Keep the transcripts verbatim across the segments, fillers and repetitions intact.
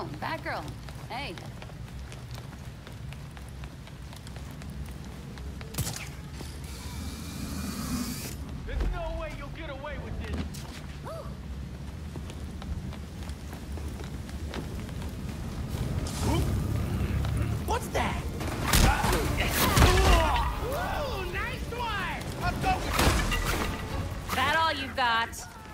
Oh, Batgirl. Hey. There's no way you'll get away with this. What's that? Ooh, nice one! Let's go! That all you got?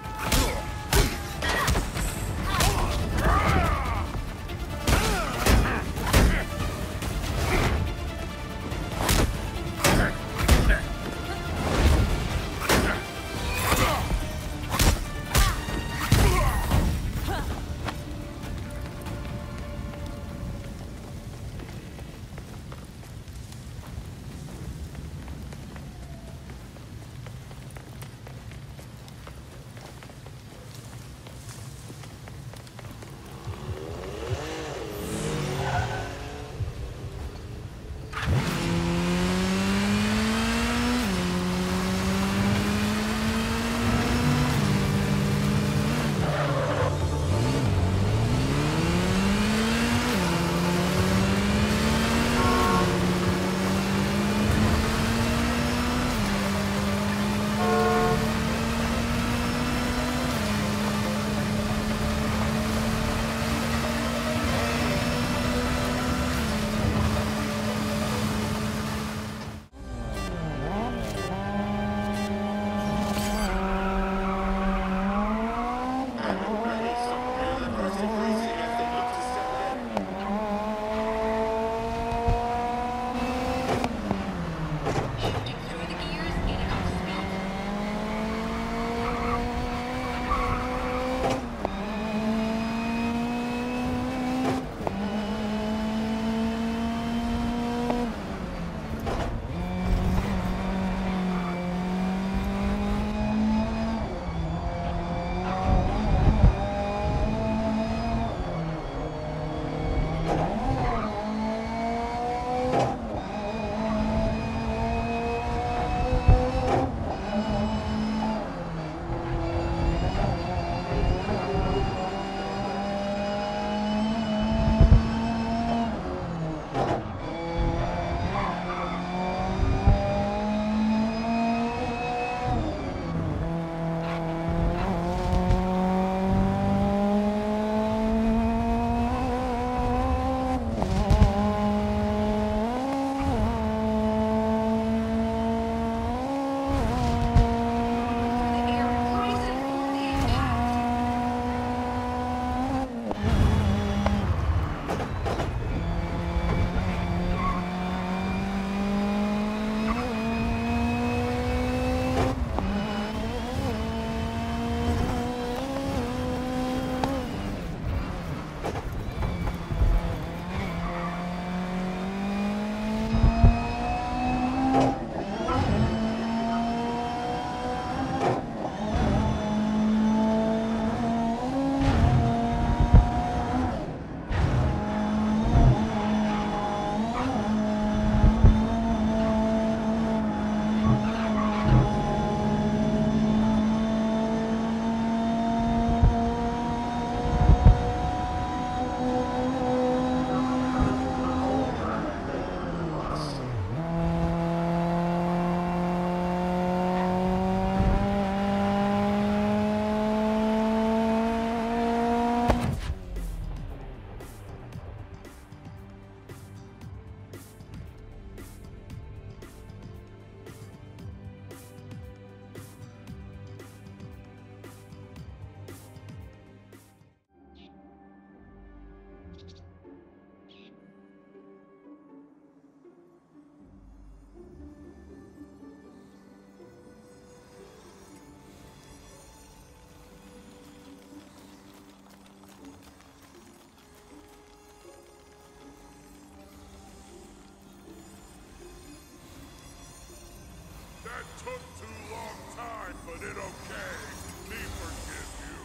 That took too long time, but it okay. Me forgive you.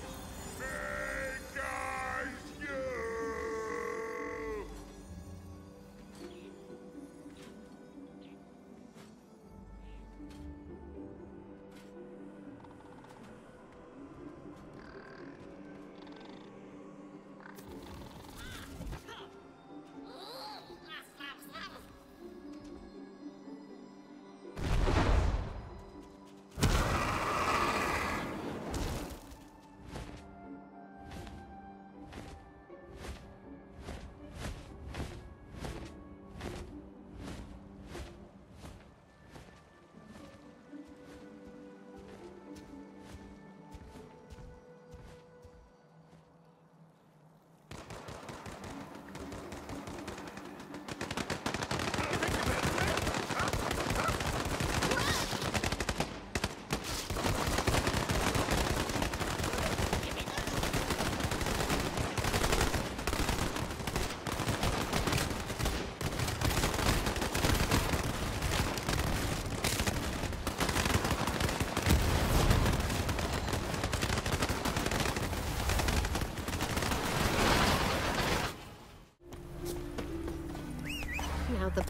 Hey, guys, you!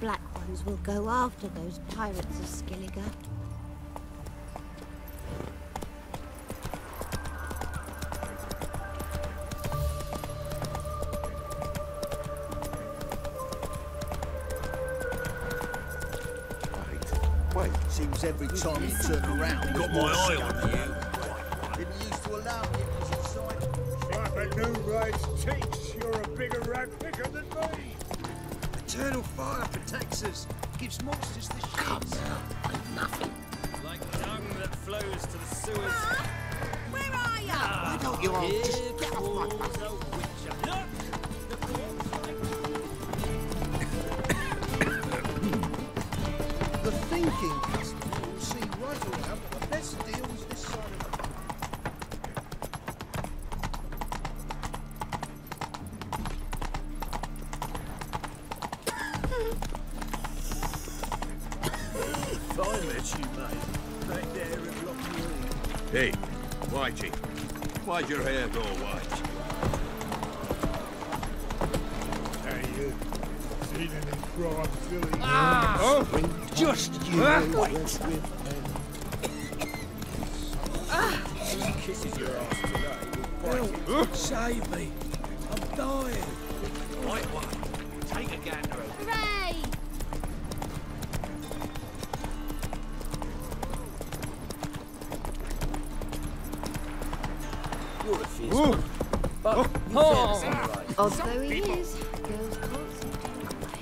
Black Ones will go after those pirates of Skellige. Wait, seems every time you turn around, Got my eye on you. didn't used to allow me inside. Like the new race teach, you're a bigger rat picker than me. Eternal fire protects us, gives monsters the shit. Come now, ain't nothing. Like dung that flows to the sewers. Where are you? Why don't you all Here just get off my falls a witcher. Look! The corpse The thinking customer will see right around what the best deal is this side of the I met you, mate. Right there in Loch Hey, Whitey. Why'd your hair go white? Hey, you. Seen any crime, silly? Ah! just you wait. kisses your ass today. We'll fight it. Save me. I'm dying. Right one. Take a gander over. Hooray! You're a fierce one. But you fair to say right. Odd though he is, girls constantly cry.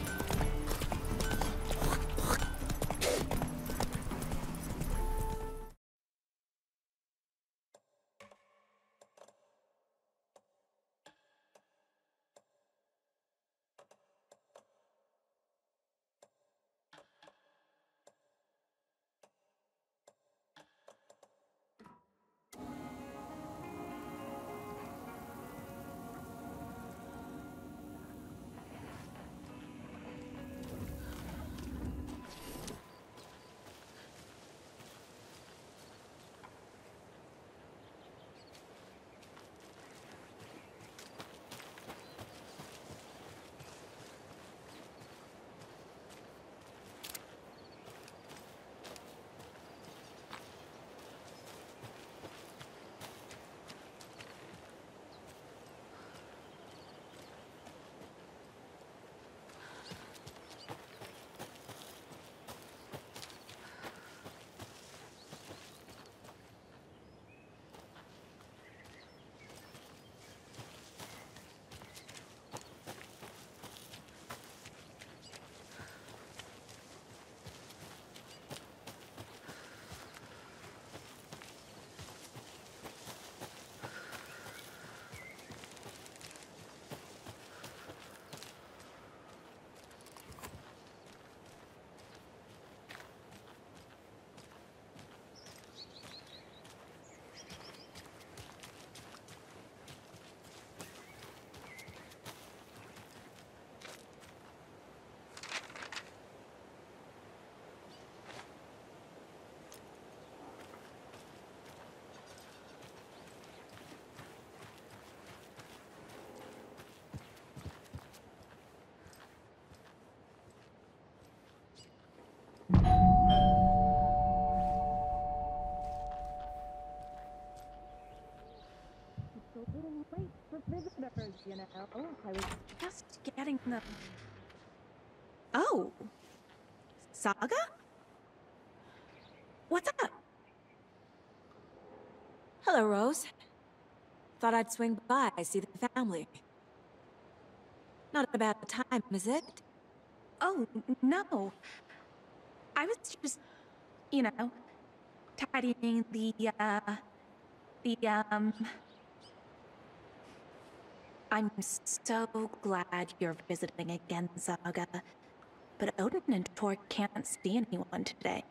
Visitors, you know. I was just getting them. Oh. Saga? What's up? Hello, Rose. Thought I'd swing by, see the family. Not a bad time, is it? Oh, no. I was just, you know, tidying the, uh, the, um... I'm so glad you're visiting again, Saga. But Odin and Tor can't see anyone today.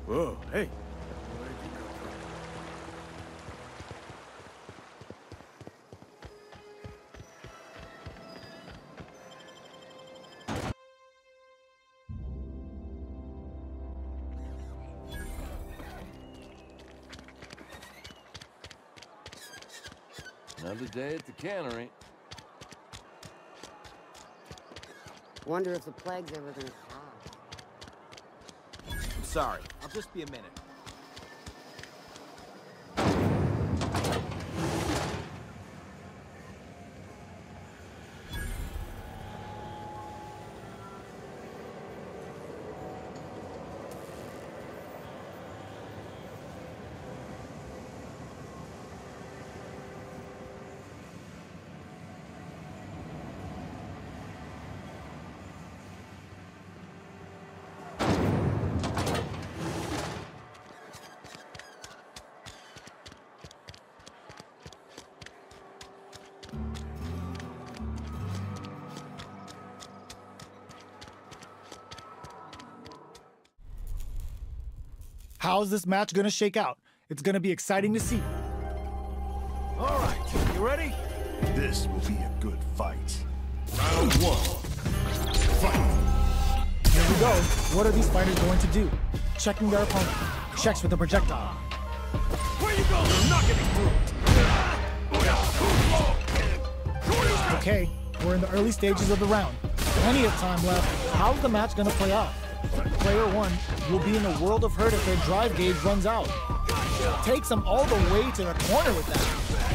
Whoa, hey. Another day at the cannery. Wonder if the plague's ever gonna pass. I'm sorry. I'll just be a minute. How's this match gonna shake out? It's gonna be exciting to see. All right, you ready? This will be a good fight. Round one. Fight. Here we go. What are these fighters going to do? Checking their opponent. Checks with the projectile. Where you going? I'm not getting through. Okay, we're in the early stages of the round. Plenty of time left. How's the match gonna play out? Player one will be in a world of hurt if their drive gauge runs out. Takes them all the way to the corner with that.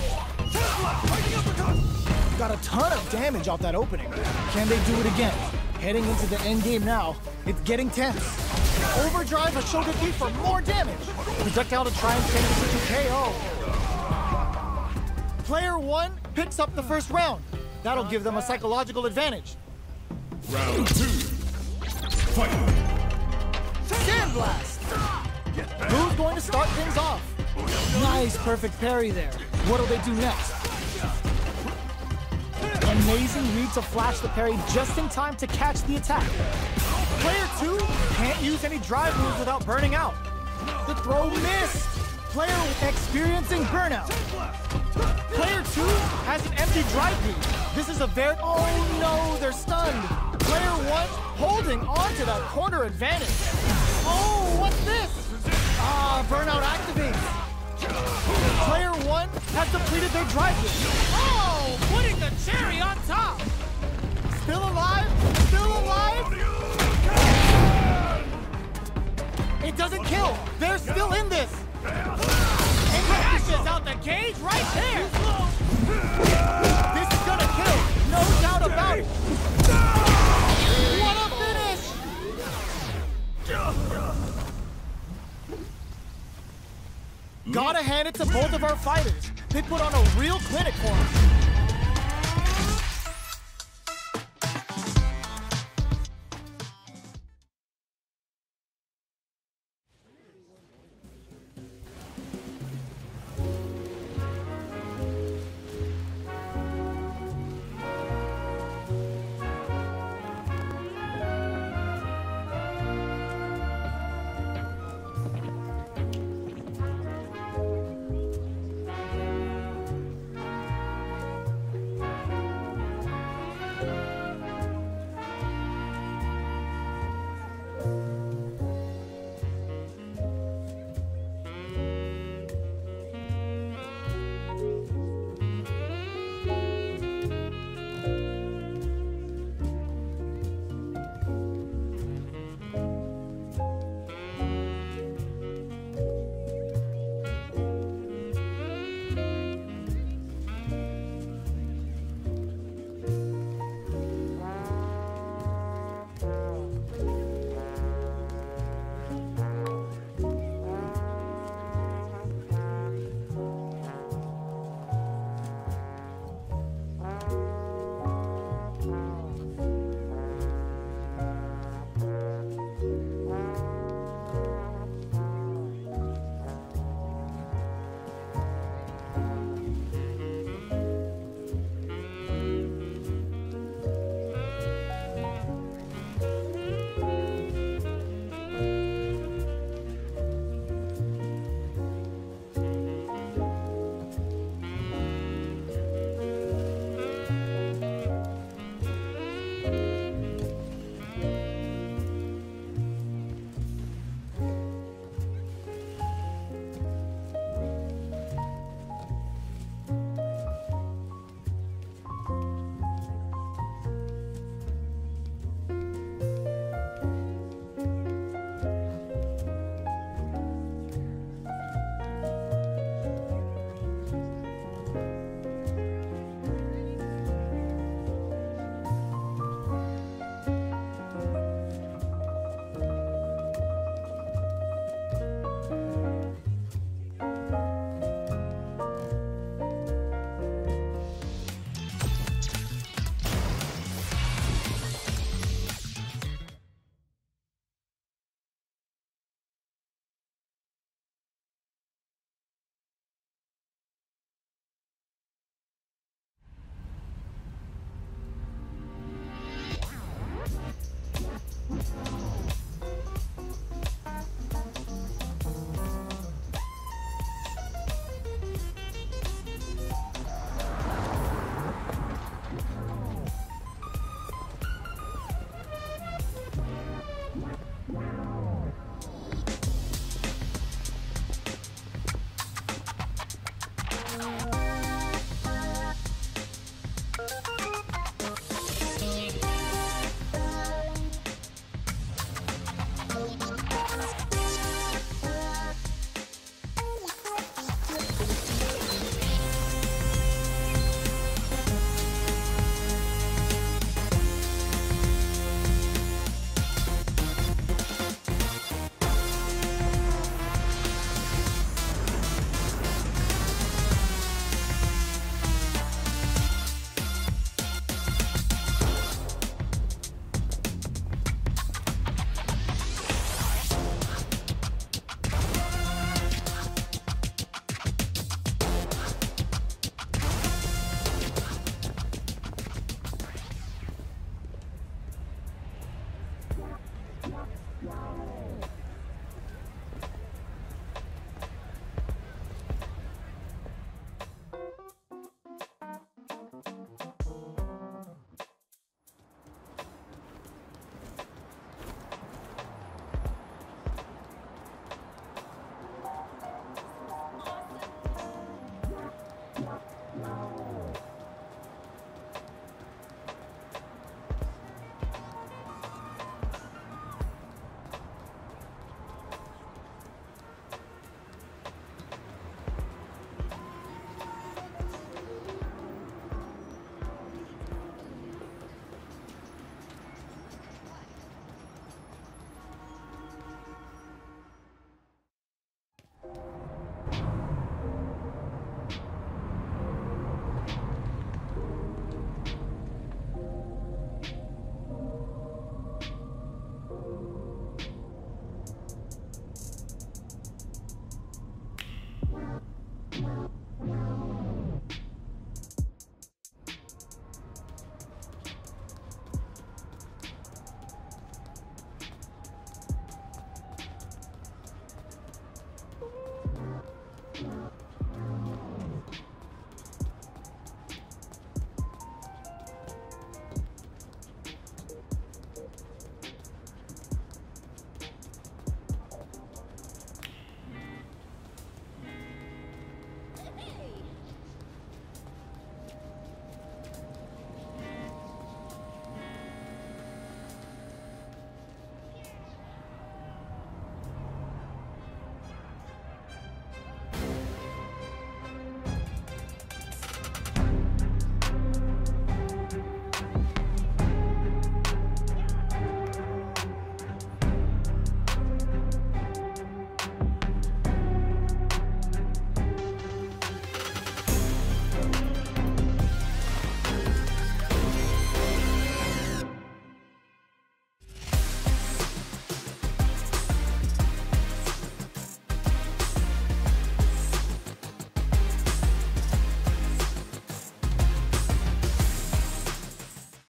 Got a ton of damage off that opening. Can they do it again? Heading into the end game now, it's getting tense. Overdrive a shoulder feed for more damage. Projectile to try and change this into K O. Player one picks up the first round. That'll give them a psychological advantage. Round two. Fight. Sandblast! Who's going to start things off? Nice, perfect parry there. What'll they do next? Amazing read to flash the parry just in time to catch the attack. Player two can't use any drive moves without burning out. The throw missed. Player experiencing burnout. Player two has an empty drive beat. This is a very... Oh no, they're stunned. Player one holding on to that corner advantage. Oh, what's this? Ah, burnout activates. Player one has depleted their drive beat. Oh, putting the cherry on top. Still alive? Still alive? It doesn't kill. They're still in this. And crashes out the cage right there. This is gonna kill. No doubt about it. What a finish! Gotta hand it to both of our fighters. They put on a real clinic for us.